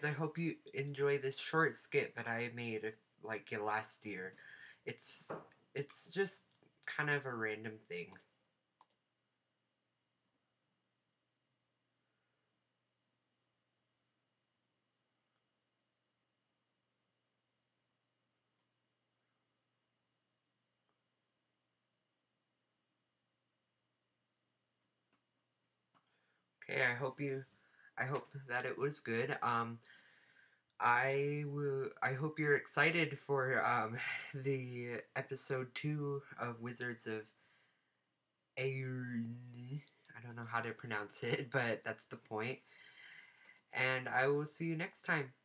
I hope you enjoy this short skit that I made like last year. It's it's just kind of a random thing. Okay, I hope that it was good. I hope you're excited for the episode 2 of Wizards of Aerin. I don't know how to pronounce it, but that's the point. And I will see you next time.